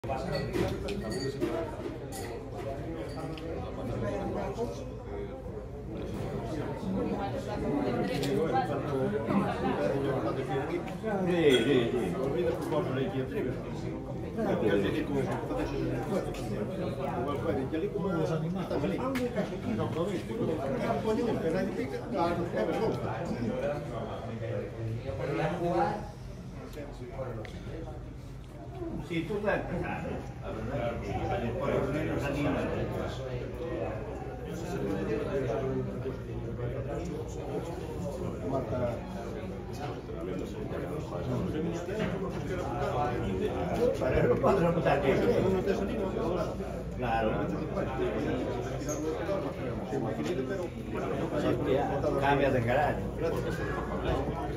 Sí, tú vas a empezar, por lo menos animas. Para no puedo remontar que claro. Cambias de carácter.